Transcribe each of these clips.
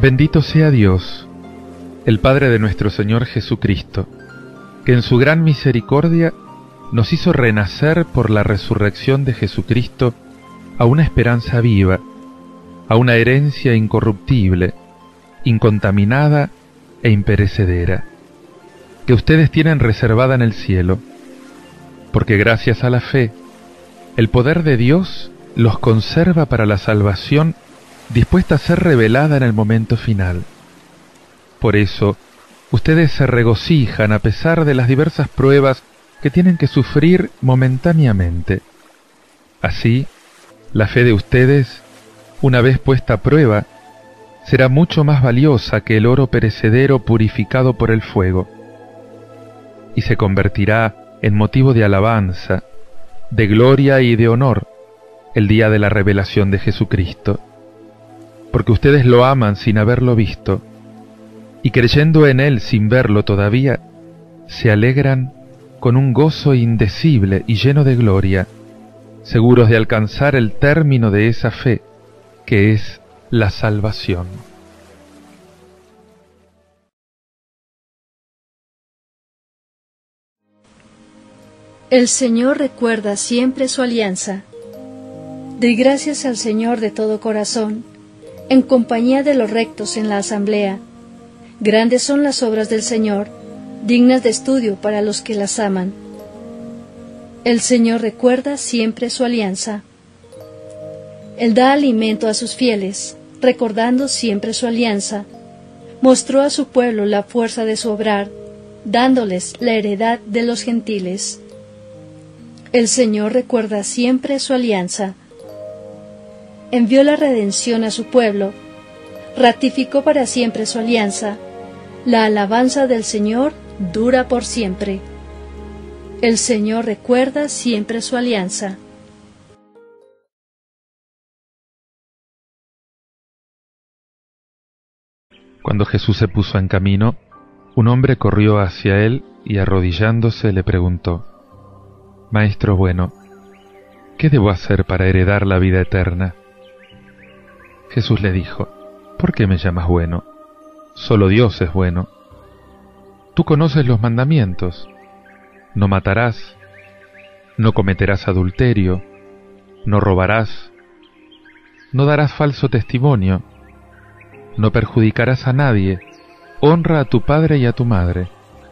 Bendito sea Dios, el Padre de nuestro Señor Jesucristo, que en su gran misericordia nos hizo renacer por la resurrección de Jesucristo a una esperanza viva, a una herencia incorruptible, incontaminada e imperecedera, que ustedes tienen reservada en el cielo, porque gracias a la fe, el poder de Dios los conserva para la salvación dispuesta a ser revelada en el momento final. Por eso, ustedes se regocijan a pesar de las diversas pruebas que tienen que sufrir momentáneamente. Así, la fe de ustedes, una vez puesta a prueba, será mucho más valiosa que el oro perecedero purificado por el fuego, y se convertirá en motivo de alabanza, de gloria y de honor el día de la revelación de Jesucristo, porque ustedes lo aman sin haberlo visto, y creyendo en Él sin verlo todavía, se alegran con un gozo indecible y lleno de gloria, seguros de alcanzar el término de esa fe, que es la salvación. El Señor recuerda siempre su alianza. Doy gracias al Señor de todo corazón, en compañía de los rectos en la asamblea. Grandes son las obras del Señor, dignas de estudio para los que las aman. El Señor recuerda siempre su alianza. Él da alimento a sus fieles, recordando siempre su alianza. Mostró a su pueblo la fuerza de su obrar, dándoles la heredad de los gentiles. El Señor recuerda siempre su alianza. Envió la redención a su pueblo, ratificó para siempre su alianza. La alabanza del Señor dura por siempre. El Señor recuerda siempre su alianza. Cuando Jesús se puso en camino, un hombre corrió hacia él y arrodillándose le preguntó: Maestro bueno, ¿qué debo hacer para heredar la vida eterna? Jesús le dijo: ¿Por qué me llamas bueno? Solo Dios es bueno. Tú conoces los mandamientos: no matarás, no cometerás adulterio, no robarás, no darás falso testimonio, no perjudicarás a nadie, honra a tu padre y a tu madre.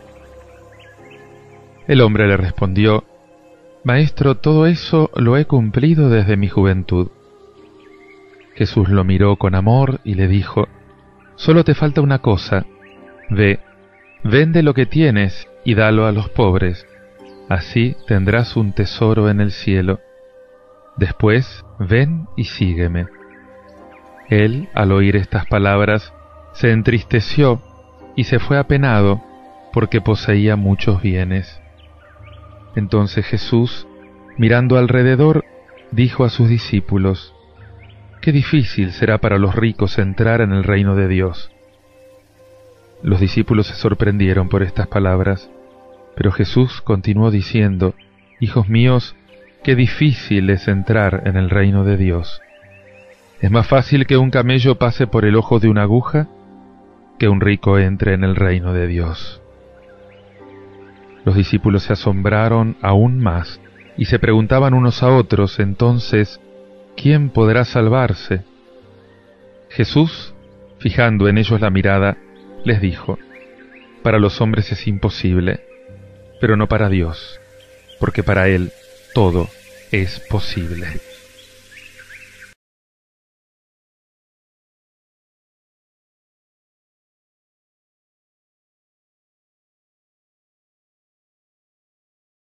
El hombre le respondió: Maestro, todo eso lo he cumplido desde mi juventud. Jesús lo miró con amor y le dijo: Solo te falta una cosa. Ve, vende lo que tienes y dalo a los pobres. Así tendrás un tesoro en el cielo. Después, ven y sígueme. Él, al oír estas palabras, se entristeció y se fue apenado, porque poseía muchos bienes. Entonces Jesús, mirando alrededor, dijo a sus discípulos: Qué difícil será para los ricos entrar en el reino de Dios. Los discípulos se sorprendieron por estas palabras, pero Jesús continuó diciendo: Hijos míos, qué difícil es entrar en el reino de Dios. Es más fácil que un camello pase por el ojo de una aguja que un rico entre en el reino de Dios. Los discípulos se asombraron aún más y se preguntaban unos a otros entonces: ¿quién podrá salvarse? Jesús, fijando en ellos la mirada, les dijo: Para los hombres es imposible, pero no para Dios, porque para Él todo es posible.